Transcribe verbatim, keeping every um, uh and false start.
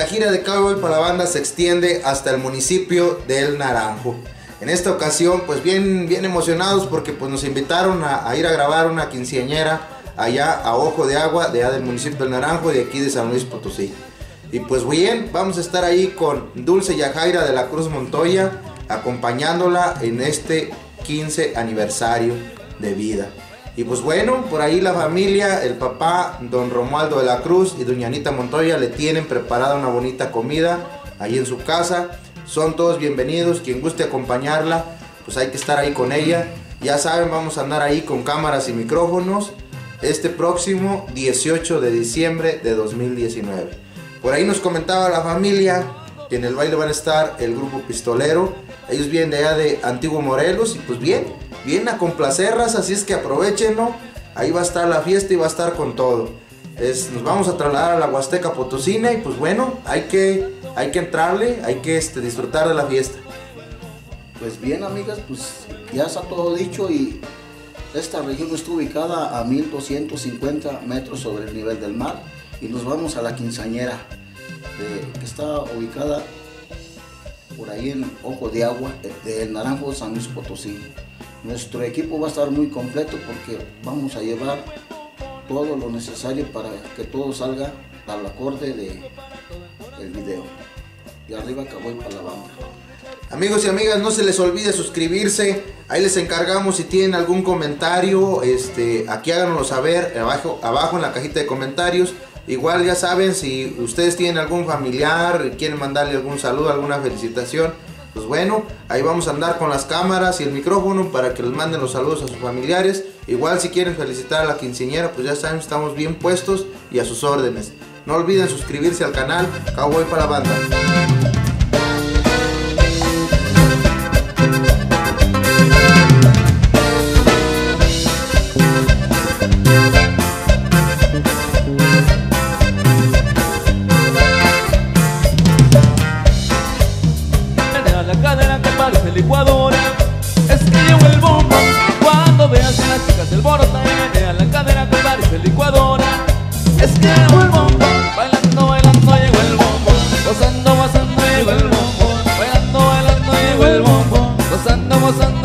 gira de Cowboy para la Banda se extiende hasta el municipio del Naranjo. En esta ocasión, pues bien, bien emocionados porque pues nos invitaron a, a ir a grabar una quinceañera allá a Ojo de Agua, de allá del municipio del Naranjo, de aquí de San Luis Potosí. Y pues bien, vamos a estar ahí con Dulce Yajaira de la Cruz Montoya, acompañándola en este quince aniversario de vida. Y pues bueno, por ahí la familia, el papá, don Romualdo de la Cruz y doña Anita Montoya le tienen preparada una bonita comida ahí en su casa. Son todos bienvenidos, quien guste acompañarla, pues hay que estar ahí con ella. Ya saben, vamos a andar ahí con cámaras y micrófonos este próximo dieciocho de diciembre de dos mil diecinueve. Por ahí nos comentaba la familia que en el baile van a estar el grupo Pistolero. Ellos vienen de allá de Antiguo Morelos y pues bien, vienen a complacerlas, así es que aprovechenlo. Ahí va a estar la fiesta y va a estar con todo. Es, nos vamos a trasladar a la Huasteca Potosina y pues bueno, hay que, hay que entrarle, hay que este, disfrutar de la fiesta. Pues bien, amigas, pues ya está todo dicho y esta región está ubicada a mil doscientos cincuenta metros sobre el nivel del mar y nos vamos a la quinceañera eh, que está ubicada por ahí en Ojo de Agua del Naranjo, San Luis Potosí. Nuestro equipo va a estar muy completo porque vamos a llevar todo lo necesario para que todo salga al acorde de el video. Y arriba Cowboy para la Banda. Amigos y amigas, no se les olvide suscribirse. Ahí les encargamos si tienen algún comentario, este, aquí háganoslo saber abajo, abajo en la cajita de comentarios. Igual ya saben, si ustedes tienen algún familiar, quieren mandarle algún saludo, alguna felicitación, pues bueno, ahí vamos a andar con las cámaras y el micrófono para que les manden los saludos a sus familiares. Igual si quieren felicitar a la quinceañera, pues ya saben, estamos bien puestos y a sus órdenes. No olviden suscribirse al canal Cowboy para la Banda. Licuadora, es que llevo el bombo. Cuando veas a las chicas del borota, a la cadera que parece licuadora, es que llevo el bombo. Bailando, bailando llegó el bombo, gozando, gozando llegó el bombo, bailando, bailando llegó el bombo, gozando, gozando